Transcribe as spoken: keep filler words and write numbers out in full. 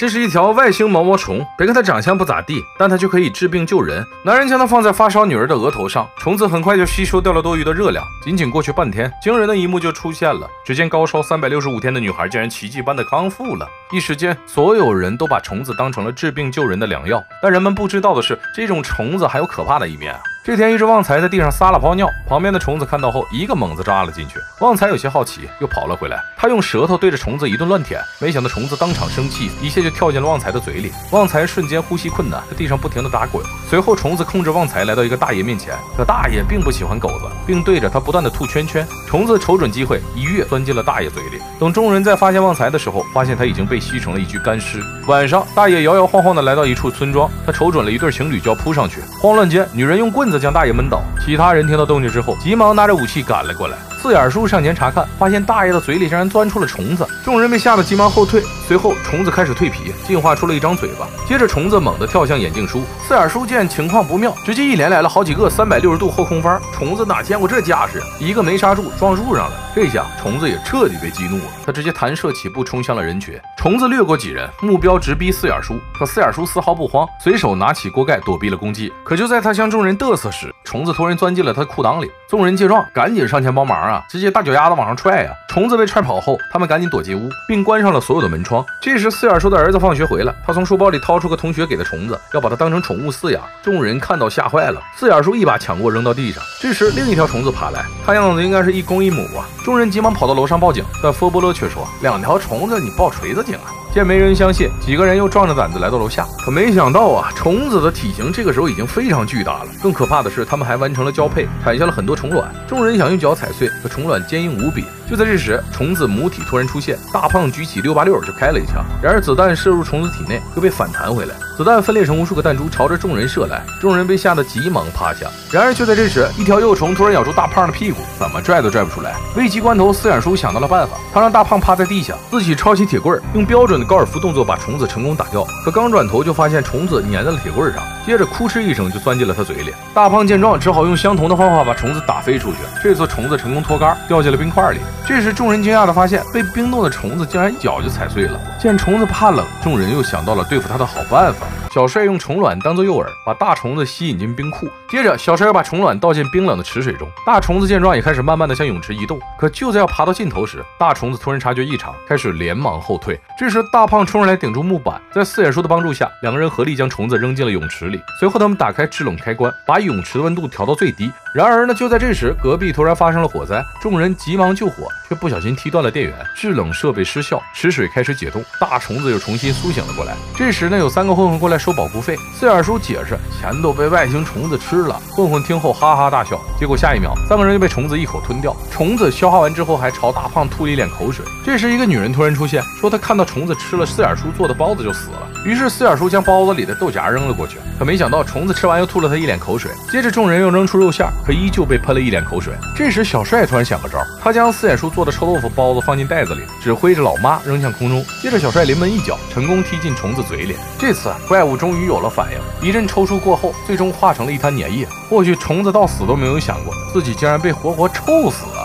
这是一条外星毛毛虫，别看它长相不咋地，但它却可以治病救人。男人将它放在发烧女儿的额头上，虫子很快就吸收掉了多余的热量。仅仅过去半天，惊人的一幕就出现了。只见高烧三百六十五天的女孩竟然奇迹般的康复了。一时间，所有人都把虫子当成了治病救人的良药。但人们不知道的是，这种虫子还有可怕的一面啊！这天，一只旺财在地上撒了泡尿，旁边的虫子看到后，一个猛子扎了进去。旺财有些好奇，又跑了回来。他用舌头对着虫子一顿乱舔，没想到虫子当场生气，一下就跳进了旺财的嘴里。旺财瞬间呼吸困难，在地上不停地打滚。随后，虫子控制旺财来到一个大爷面前，可大爷并不喜欢狗子，并对着他不断地吐圈圈。虫子瞅准机会，一跃钻进了大爷嘴里。等众人在发现旺财的时候，发现他已经被吸成了一具干尸。晚上，大爷摇摇晃晃地来到一处村庄，他瞅准了一对情侣就要扑上去，慌乱间，女人用棍子将大爷闷倒。其他人听到动静之后，急忙拿着武器赶了过来。四眼叔上前查看，发现大爷的嘴里竟然钻出了虫子，众人被吓得急忙后退。随后，虫子开始蜕皮，进化出了一张嘴巴。接着，虫子猛地跳向眼镜叔。四眼叔见情况不妙，直接一连来了好几个三百六十度后空翻。虫子哪见过这架势，一个没刹住，撞树上了。这下，虫子也彻底被激怒了，他直接弹射起步，冲向了人群。虫子掠过几人，目标直逼四眼叔。可四眼叔丝毫不慌，随手拿起锅盖躲避了攻击。可就在他向众人嘚瑟时，虫子突然钻进了他裤裆里。众人见状，赶紧上前帮忙啊！直接大脚丫子往上踹呀！虫子被踹跑后，他们赶紧躲进屋，并关上了所有的门窗。这时，四眼叔的儿子放学回来，他从书包里掏出个同学给的虫子，要把它当成宠物饲养。众人看到吓坏了，四眼叔一把抢过扔到地上。这时，另一条虫子爬来，看样子应该是一公一母啊！众人急忙跑到楼上报警，但佛波勒却说：“两条虫子，你报锤子警啊！”见没人相信，几个人又壮着胆子来到楼下，可没想到啊，虫子的体型这个时候已经非常巨大了。更可怕的是，他们还完成了交配，产下了很多虫卵。众人想用脚踩碎，可虫卵坚硬无比。就在这时，虫子母体突然出现，大胖举起六八六就开了一枪。然而子弹射入虫子体内，又被反弹回来，子弹分裂成无数个弹珠，朝着众人射来。众人被吓得急忙趴下。然而就在这时，一条幼虫突然咬住大胖的屁股，怎么拽都拽不出来。危急关头，四眼叔想到了办法，他让大胖趴在地下，自己抄起铁棍，用标准的高尔夫动作把虫子成功打掉。可刚转头就发现虫子粘在了铁棍上，接着哭哧一声就钻进了他嘴里。大胖见状，只好用相同的方法把虫子打飞出去。这次虫子成功脱杆，掉进了冰块里。这时众人惊讶地发现，被冰冻的虫子竟然一脚就踩碎了。见虫子怕冷，众人又想到了对付它的好办法。小帅用虫卵当做诱饵，把大虫子吸引进冰库。接着，小帅又把虫卵倒进冰冷的池水中。大虫子见状，也开始慢慢地向泳池移动。可就在要爬到尽头时，大虫子突然察觉异常，开始连忙后退。这时，大胖冲上来顶住木板，在四眼叔的帮助下，两个人合力将虫子扔进了泳池里。随后，他们打开制冷开关，把泳池的温度调到最低。然而呢，就在这时，隔壁突然发生了火灾，众人急忙救火，却不小心踢断了电源，制冷设备失效，池水开始解冻，大虫子又重新苏醒了过来。这时呢，有三个混混过来收保护费，四眼叔解释钱都被外星虫子吃了。混混听后哈哈大笑，结果下一秒，三个人就被虫子一口吞掉。虫子消化完之后，还朝大胖吐了一脸口水。这时，一个女人突然出现，说她看到虫子吃了四眼叔做的包子就死了。于是四眼叔将包子里的豆荚扔了过去，可没想到虫子吃完又吐了他一脸口水。接着众人又扔出肉馅，可依旧被喷了一脸口水。这时小帅突然想个招，他将四眼叔做的臭豆腐包子放进袋子里，指挥着老妈扔向空中。接着小帅临门一脚，成功踢进虫子嘴里。这次怪物终于有了反应，一阵抽搐过后，最终化成了一滩粘液。或许虫子到死都没有想过，自己竟然被活活臭死了。